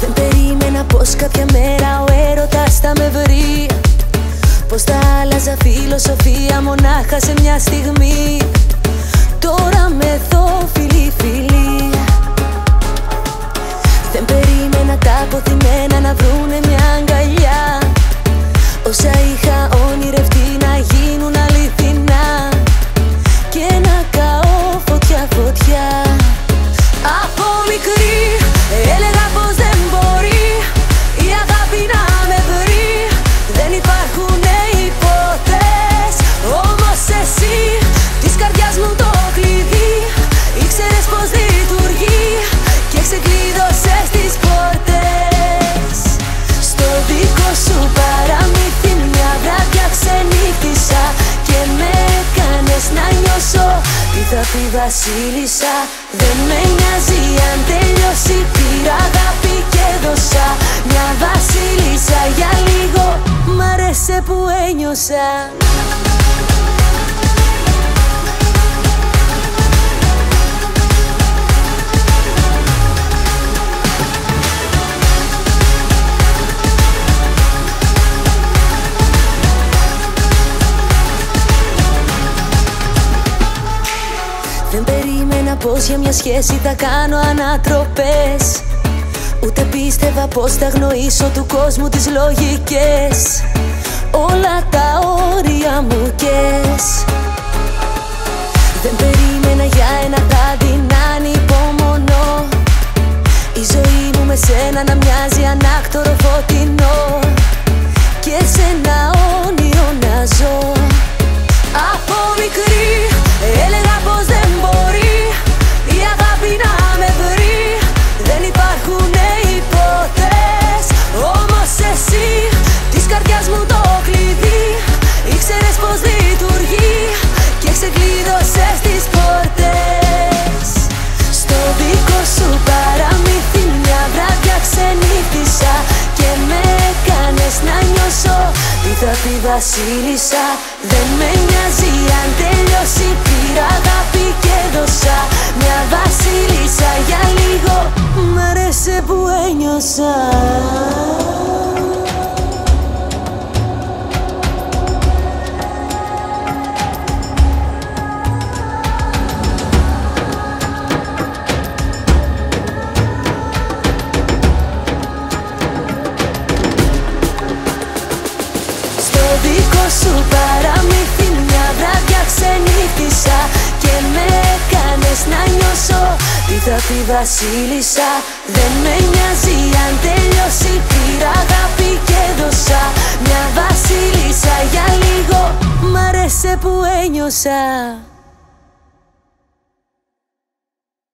Δεν περίμενα πως κάποια μέρα ο έρωτας θα με βρει, πως θα άλλαζα φιλοσοφία μονάχα σε μια στιγμή. Τώρα με δω φιλί-φιλί. Δεν περίμενα τα αποθυμένα να βρουνε μια αγκαλιά. Όσα είχα ονειρευτεί να γίνουν αληθινά και να καώ φωτιά-φωτιά. Από μικρή έλεγα πως δεν μπορεί η αγάπη να με βρει. Δεν υπάρχουνε υπότες, όμως εσύ της καρδιάς μου το κλειδί. Ήξερες πως λειτουργεί και ξεκλείδωσες τις πόρτες. Στο δικό σου παραμύθι μια βράδια ξενύχτησα και με έκανες να νιώσω τι θα πει βασίλισσα. Δεν με νοιάζει αν τελειώσει, πήρα αγάπη και δώσα μια βασίλισσα για λίγο. Μ' άρεσε που ένιωσα. Δεν περίμενα πως για μια σχέση θα κάνω ανατροπές, ούτε πίστευα πως θα γνωρίσω του κόσμου τις λογικές. Όλα τα όρια μου κες. Δεν περίμενα για ένα βράδυ να ανυπομονώ, η ζωή μου με σένα να μοιάζει ανάκτορο φωτεινό και σε ένα όνειρο να ζω. Από μικρή έλεγα πως δεν μπορεί η αγάπη να με βρει. Δεν υπάρχουνε υπότες, όμως εσύ της καρδιάς μου το κλειδί. Ήξερες πως λειτουργεί και ξεκλείδωσες τις πόρτες. Στο δικό σου παραμύθι μια βράδια ξενύχτησα και με έκανες να νιώσω τι θα πει βασίλισσα. Δεν με νοιάζει αν τελειώσει, πήρα αγάπη και δώσα μια βασίλισσα για λίγο. Μ' άρεσε που ένιωσα. Στο δικό σου παραμύθι μια βράδια ξενύχτησα και με έκανες να νιώσω τι θα πει βασίλισσα. Δεν με νοιάζει αν τελειώσει, πήρα αγάπη και δώσα μια βασίλισσα για λίγο. Μ' άρεσε που ένιωσα.